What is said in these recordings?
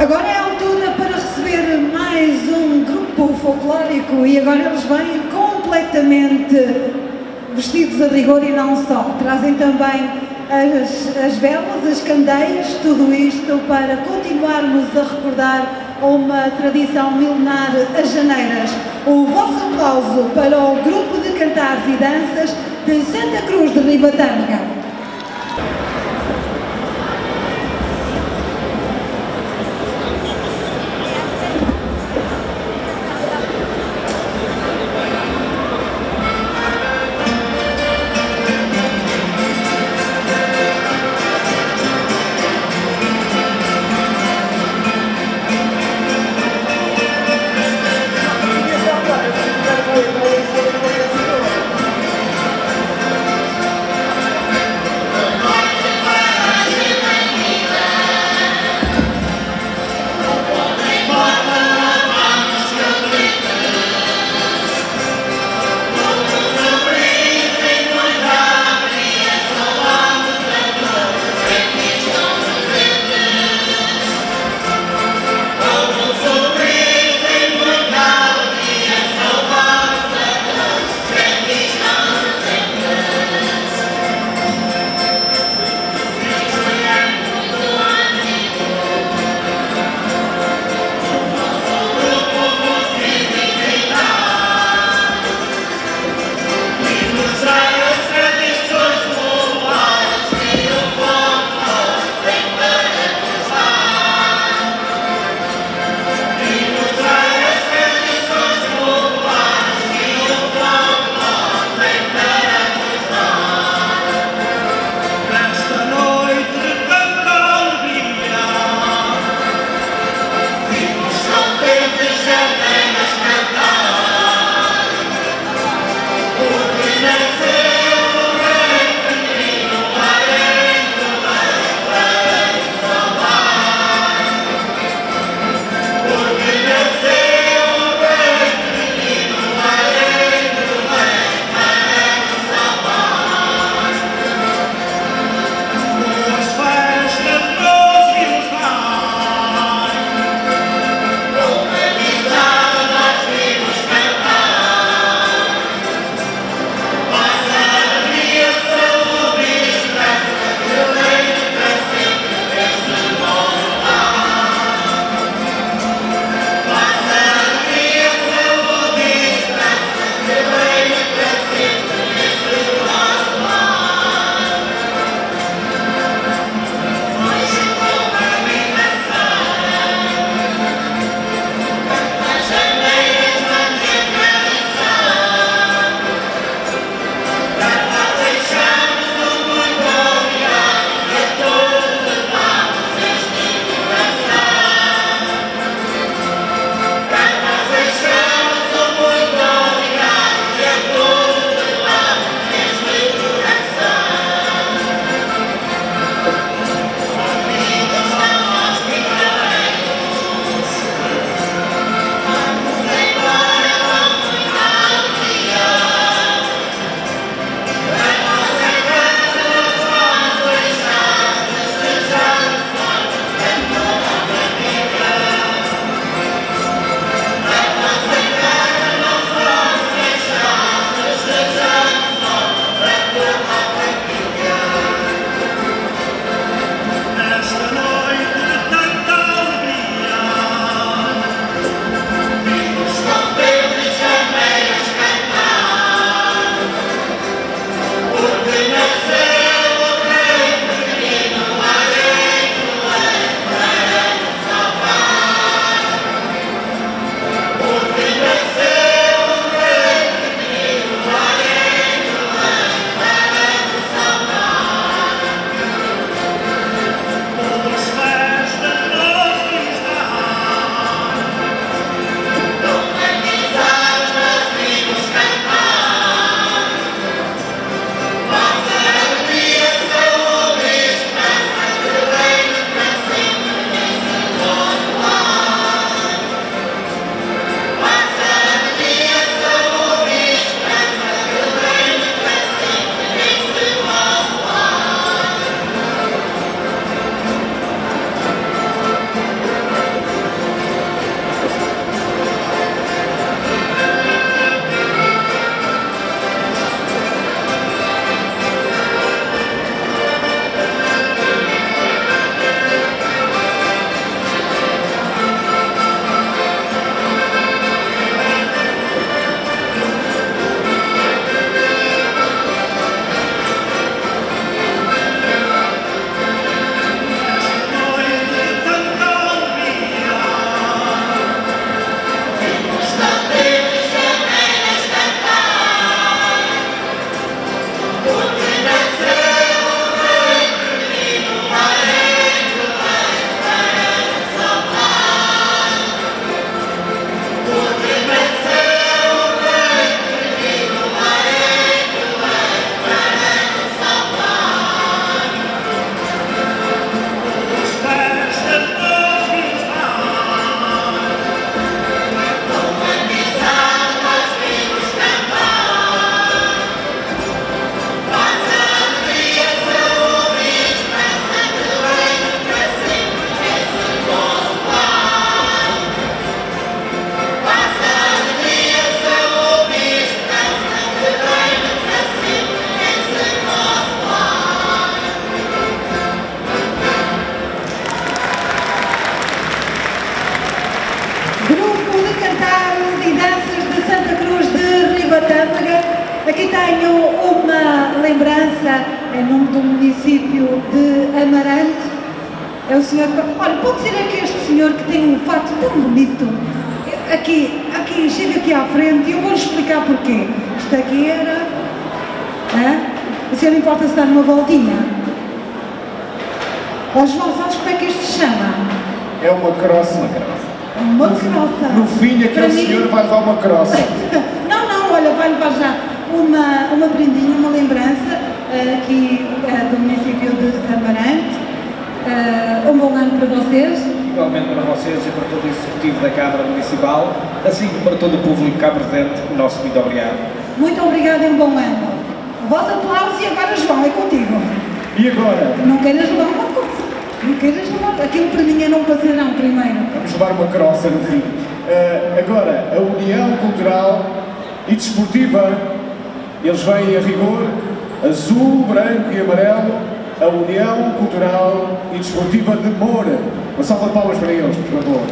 Agora é a altura para receber mais um grupo folclórico e agora eles vêm completamente vestidos a rigor e não só. Trazem também as velas, as candeias, tudo isto para continuarmos a recordar uma tradição milenar, as janeiras. O vosso aplauso para o grupo de cantares e danças de Santa Cruz de Ribatanga. Aqui tenho uma lembrança em nome do município de Amarante. É o senhor, olha, pode ser aqui este senhor que tem um fato tão bonito. Chega aqui à frente e eu vou-lhe explicar porquê. Isto aqui era... O senhor importa-se dar uma voltinha? Ó João, sabes como é que isto se chama? É uma crossa. Uma crossa. No fim, aquele senhor vai levar uma crossa. Não, olha, vai levar já uma prendinha, uma lembrança aqui do município de Amarante. Um bom ano para vocês. Igualmente para vocês e para todo o Executivo da Câmara Municipal, assim como para todo o público cá presente, o nosso muito obrigado. Muito obrigado e um bom ano. Vós aplausos e agora, João, é contigo. E agora? Não queiras levar uma coisa. Não queiras levar. Aquilo para mim é não passarão primeiro. Vamos levar uma crossa no fim. Agora, a União Cultural e Desportiva, eles vêm a rigor, azul, branco e amarelo, a União Cultural e Desportiva de Moura. Uma salva de palmas para eles, por favor.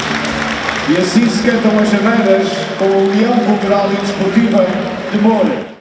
E assim se cantam as janeiras com a União Cultural e Desportiva de Moura.